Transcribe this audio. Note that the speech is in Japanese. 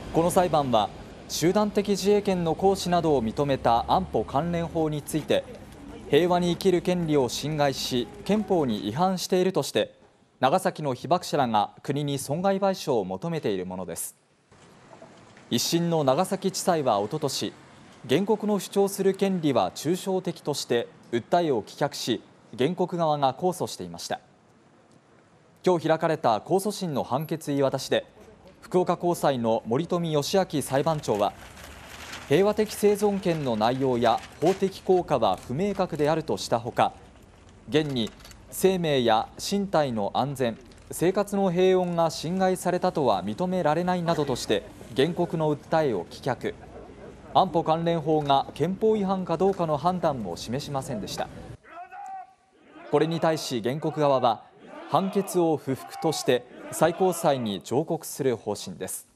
この裁判は集団的自衛権の行使などを認めた安保関連法について、平和に生きる権利を侵害し憲法に違反しているとして長崎の被爆者らが国に損害賠償を求めているものです。一審の長崎地裁はおととし、原告の主張する権利は抽象的として訴えを棄却し、原告側が控訴していました。今日開かれた控訴審の判決言い渡しで、福岡高裁の森富義明裁判長は、平和的生存権の内容や法的効果は不明確であるとしたほか、現に生命や身体の安全、生活の平穏が侵害されたとは認められないなどとして原告の訴えを棄却。安保関連法が憲法違反かどうかの判断も示しませんでした。これに対し原告側は判決を不服として最高裁に上告する方針です。